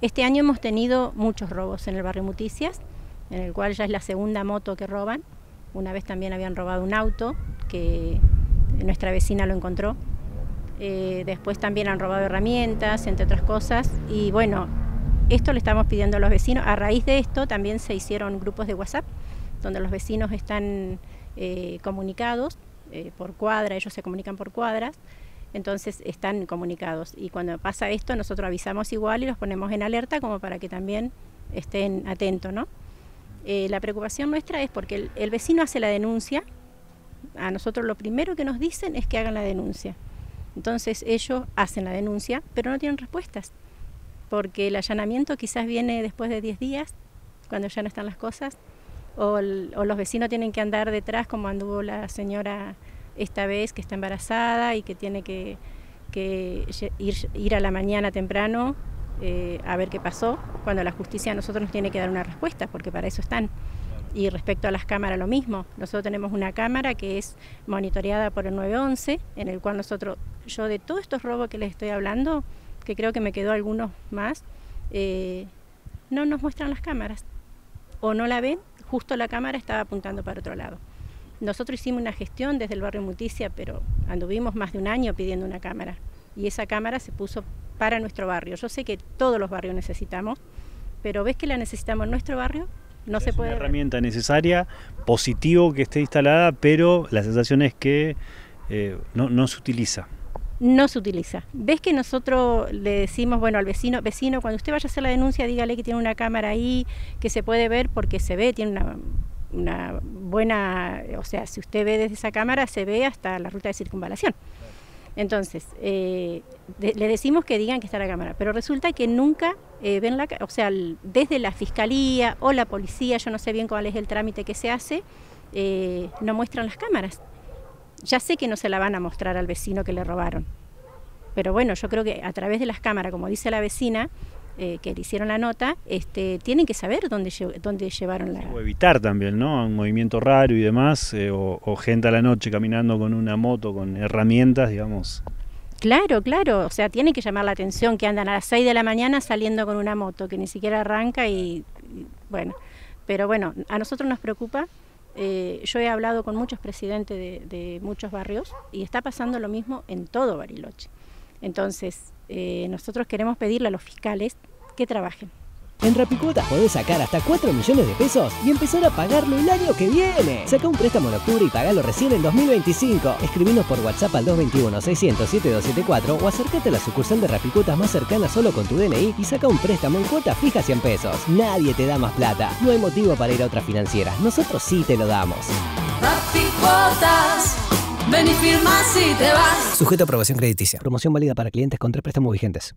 Este año hemos tenido muchos robos en el barrio Muticias, en el cual ya es la segunda moto que roban. Una vez también habían robado un auto, que nuestra vecina lo encontró. Después también han robado herramientas, entre otras cosas. Y bueno, esto le estamos pidiendo a los vecinos. A raíz de esto también se hicieron grupos de WhatsApp, donde los vecinos están comunicados por cuadra, ellos se comunican por cuadras. Entonces están comunicados y cuando pasa esto nosotros avisamos igual y los ponemos en alerta como para que también estén atentos, ¿no? La preocupación nuestra es porque el vecino hace la denuncia, a nosotros lo primero que nos dicen es que hagan la denuncia. Entonces ellos hacen la denuncia, pero no tienen respuestas, porque el allanamiento quizás viene después de 10 días, cuando ya no están las cosas, o los vecinos tienen que andar detrás como anduvo la señora esta vez que está embarazada y que tiene que ir a la mañana temprano a ver qué pasó, cuando la justicia a nosotros nos tiene que dar una respuesta, porque para eso están. Y respecto a las cámaras lo mismo, nosotros tenemos una cámara que es monitoreada por el 911, en el cual yo de todos estos robos que les estoy hablando, que creo que me quedó algunos más, no nos muestran las cámaras, o no la ven, justo la cámara estaba apuntando para otro lado. Nosotros hicimos una gestión desde el barrio Muticia, pero anduvimos más de un año pidiendo una cámara. Y esa cámara se puso para nuestro barrio. Yo sé que todos los barrios necesitamos, pero ves que la necesitamos en nuestro barrio, no se puede. Es una herramienta necesaria, positivo que esté instalada, pero la sensación es que no se utiliza. No se utiliza. Ves que nosotros le decimos, bueno, al vecino, cuando usted vaya a hacer la denuncia, dígale que tiene una cámara ahí, que se puede ver porque se ve, tiene una buena, o sea, si usted ve desde esa cámara se ve hasta la ruta de circunvalación. Entonces, le decimos que digan que está la cámara, pero resulta que nunca ven o sea, desde la fiscalía o la policía, yo no sé bien cuál es el trámite que se hace, no muestran las cámaras. Ya sé que no se la van a mostrar al vecino que le robaron, pero bueno, yo creo que a través de las cámaras, como dice la vecina, que le hicieron la nota, tienen que saber dónde llevaron la... O evitar también, ¿no? Un movimiento raro y demás, o gente a la noche caminando con una moto, con herramientas, digamos. Claro, claro, o sea, tiene que llamar la atención que andan a las 6 de la mañana saliendo con una moto, que ni siquiera arranca bueno, pero bueno, a nosotros nos preocupa. Yo he hablado con muchos presidentes de muchos barrios y está pasando lo mismo en todo Bariloche. Entonces, nosotros queremos pedirle a los fiscales que trabajen. En Rapicuotas podés sacar hasta 4 millones de pesos y empezar a pagarlo el año que viene. Saca un préstamo en octubre y pagalo recién en 2025. Escribinos por WhatsApp al 221-600-7274 o acércate a la sucursal de Rapicuotas más cercana solo con tu DNI y saca un préstamo en cuota fija 100 pesos. Nadie te da más plata. No hay motivo para ir a otra financiera. Nosotros sí te lo damos. Rapicuotas. Ven y firma si te vas. Sujeto a aprobación crediticia. Promoción válida para clientes con 3 préstamos vigentes.